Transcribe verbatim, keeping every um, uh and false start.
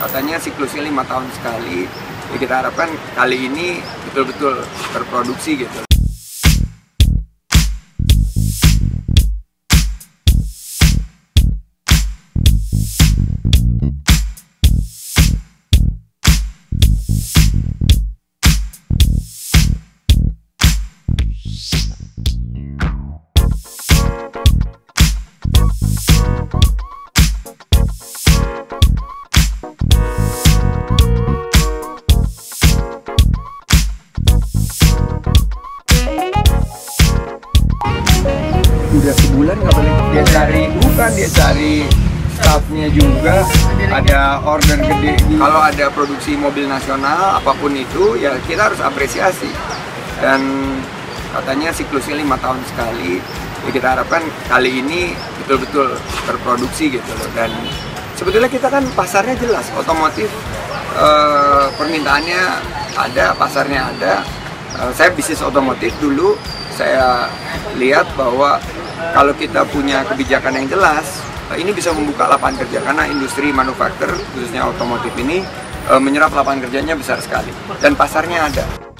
katanya siklusnya lima tahun sekali. Ya kita harapkan kali ini betul-betul terproduksi gitu. Udah sebulan nggak balik, dia cari bukan dia cari staffnya juga, ada order gede. Kalau ada produksi mobil nasional apapun itu ya kita harus apresiasi, dan katanya siklusnya lima tahun sekali. Ya kita harapkan kali ini betul-betul terproduksi gitu loh. Dan sebetulnya kita kan pasarnya jelas, otomotif eh, permintaannya ada, pasarnya ada. eh, saya bisnis otomotif dulu, saya lihat bahwa kalau kita punya kebijakan yang jelas, ini bisa membuka lapangan kerja, karena industri manufaktur khususnya otomotif ini e, menyerap lapangan kerjanya besar sekali dan pasarnya ada.